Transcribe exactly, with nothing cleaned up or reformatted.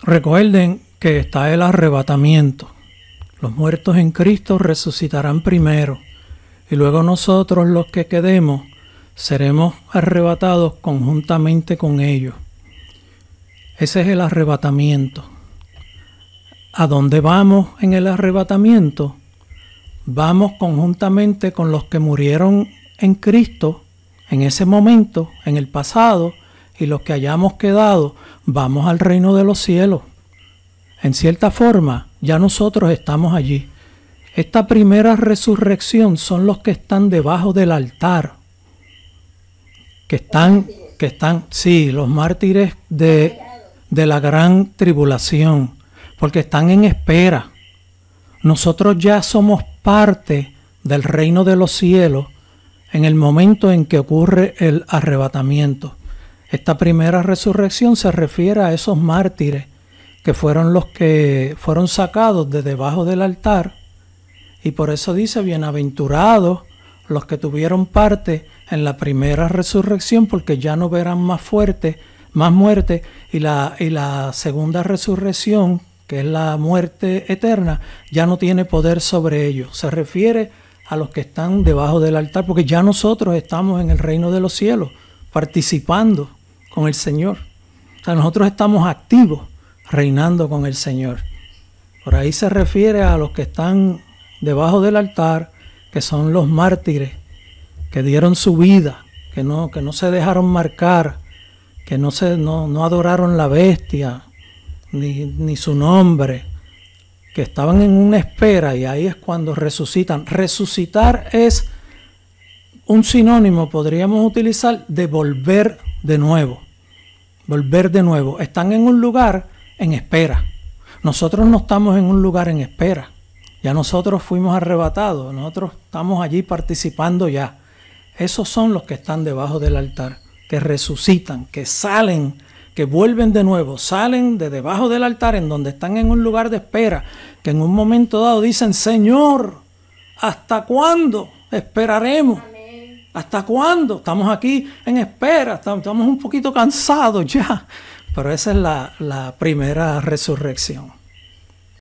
Recuerden que está el arrebatamiento. Los muertos en Cristo resucitarán primero y luego nosotros, los que quedemos, seremos arrebatados conjuntamente con ellos. Ese es el arrebatamiento. ¿A dónde vamos en el arrebatamiento? Vamos conjuntamente con los que murieron en Cristo en ese momento, en el pasado, y los que hayamos quedado, vamos al reino de los cielos. En cierta forma, ya nosotros estamos allí. Esta primera resurrección son los que están debajo del altar. Que están, que están, sí, los mártires de, de la gran tribulación, porque están en espera. Nosotros ya somos parte del reino de los cielos en el momento en que ocurre el arrebatamiento. Esta primera resurrección se refiere a esos mártires que fueron los que fueron sacados de debajo del altar, y por eso dice, bienaventurados los que tuvieron parte en la primera resurrección, porque ya no verán más fuerte, más muerte, y la, y la segunda resurrección, que es la muerte eterna, ya no tiene poder sobre ellos. Se refiere a los que están debajo del altar, porque ya nosotros estamos en el reino de los cielos, participando con el Señor. O sea, nosotros estamos activos, reinando con el Señor. Por ahí se refiere a los que están debajo del altar, que son los mártires, que dieron su vida, que no, que no se dejaron marcar, que no, se, no, no adoraron la bestia, ni, ni su nombre, que estaban en una espera, y ahí es cuando resucitan. Resucitar es un sinónimo, podríamos utilizar, de volver de nuevo. Volver de nuevo. Están en un lugar en espera. Nosotros no estamos en un lugar en espera. Ya nosotros fuimos arrebatados. Nosotros estamos allí participando ya. Esos son los que están debajo del altar, que resucitan, que salen, que vuelven de nuevo, salen de debajo del altar, en donde están en un lugar de espera, que en un momento dado dicen, Señor, ¿hasta cuándo esperaremos? Amén. ¿Hasta cuándo? Estamos aquí en espera, estamos un poquito cansados ya. Pero esa es la, la primera resurrección.